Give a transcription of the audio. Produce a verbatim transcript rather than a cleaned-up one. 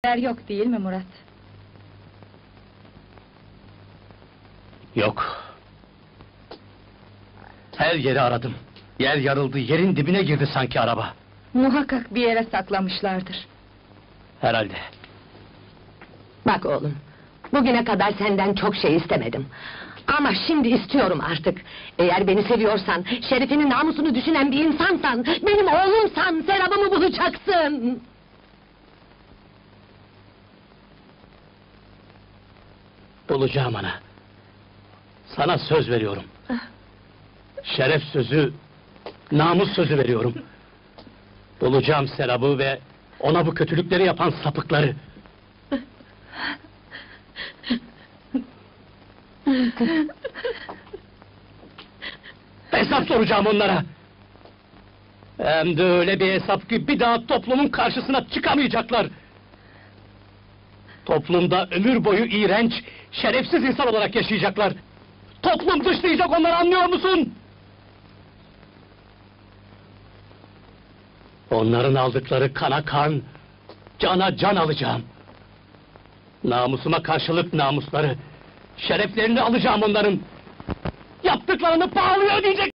haber yok değil mi Murat? Yok. Her yeri aradım. Yer yarıldı, yerin dibine girdi sanki araba. Muhakkak bir yere saklamışlardır. Herhalde. Bak oğlum, bugüne kadar senden çok şey istemedim. Ama şimdi istiyorum artık. Eğer beni seviyorsan, şerefinin namusunu düşünen bir insansan, benim oğlumsan sevabımı bulacaksın. Bulacağım ana. Sana söz veriyorum. Şeref sözü, namus sözü veriyorum. Bulacağım Serap'ı ve ona bu kötülükleri yapan sapıkları. Hesap soracağım onlara. Hem de öyle bir hesap ki bir daha toplumun karşısına çıkamayacaklar. Toplumda ömür boyu iğrenç, şerefsiz insan olarak yaşayacaklar. Toplum dışlayacak onları, anlıyor musun? Onların aldıkları kana kan, cana can alacağım. Namusuma karşılık namusları, şereflerini alacağım onların. Yaptıklarını pahalıya ödeyecek!